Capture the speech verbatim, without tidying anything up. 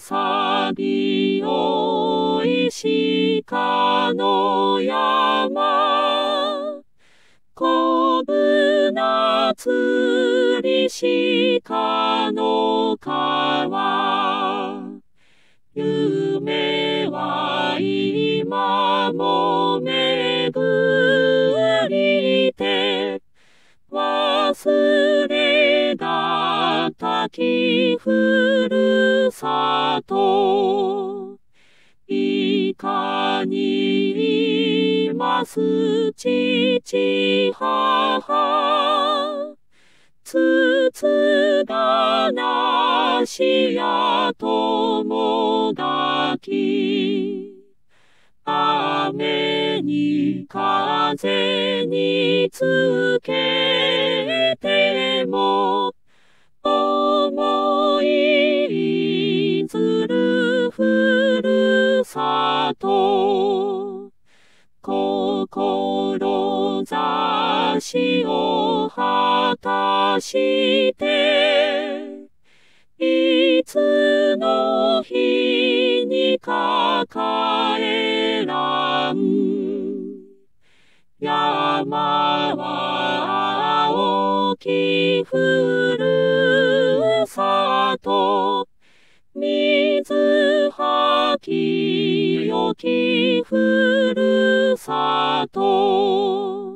さびよ石川の山。こぶなつり鹿の川。夢は今も巡りて、忘れがたきふるさと。いかにいます父母。つつがなしや友がき。雨に風につけても、思いずるふるさと。志を果たして、いつの日にか帰らん。山は青きふるさと、水はきよきふるさと。